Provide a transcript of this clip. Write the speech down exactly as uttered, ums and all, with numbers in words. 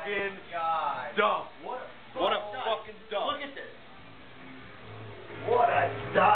fucking dump. What a, What a fucking dump. Look at this. What a